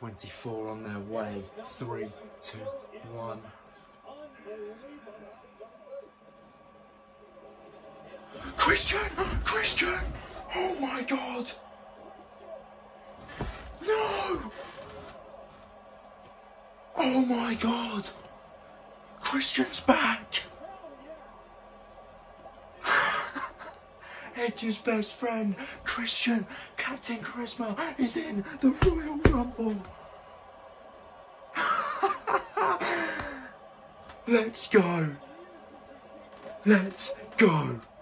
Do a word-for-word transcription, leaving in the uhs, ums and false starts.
twenty-four on their way. Three, two, one. Christian! Christian! Oh my God! No! Oh my God! Christian's back! Edge's best friend, Christian, Captain Charisma, is in the Royal Rumble. Let's go. Let's go.